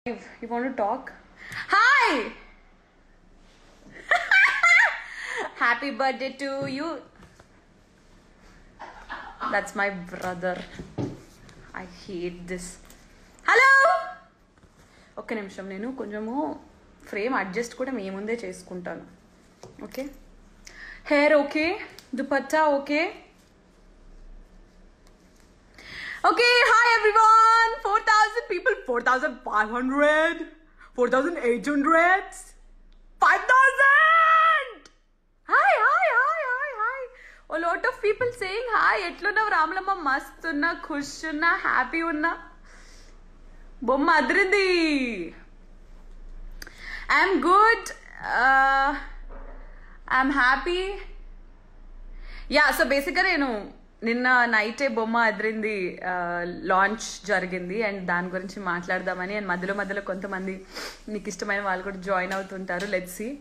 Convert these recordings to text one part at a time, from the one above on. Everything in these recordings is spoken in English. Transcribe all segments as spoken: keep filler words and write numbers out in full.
You want to talk? Hi! Happy birthday to you. That's my brother. I hate this. Hello! ఒక్క నిమిషం నేను కొంచెము frame adjust కూడా మీ ముందే చేసుకుంటాను. Okay, hair okay, dupatta okay. Okay, hi everyone. four thousand people, four thousand five hundred, four thousand eight hundred, five thousand. Hi, hi, hi, hi, hi. A lot of people saying hi. Etlunna Ramlamma mast unna, khush unna, happy unna. Bomma adrindi. I'm good. Uh, I'm happy. Yeah, so basically, you know, నిన్న నైటే బొమ్మ అదిరింది launch జరిగింది and దాని గురించి మాట్లాడదామని and మధ్యలో మధ్యలో కొంతమంది నీకు ఇష్టమైన వాళ్ళు కూడా జాయిన్ అవుతుంటారు. Let's see.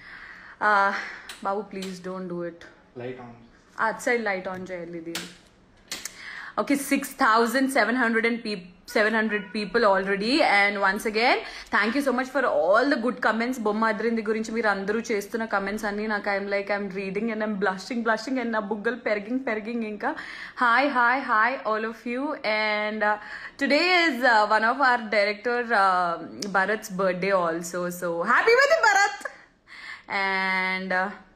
బాబు please don't do it. At side light on చేయాలి ఇది. Okay, six thousand seven hundred and seven hundred people already, and once again thank you so much for all the good comments. Bomma adrindi gurinchi meer andaru chestunna comments anni naku I'm like I'm reading and I'm blushing blushing and na buggal perging perging inka. Hi hi hi all of you, and uh, today is uh, one of our director uh, Bharat's birthday also, so happy birthday Bharat. And uh,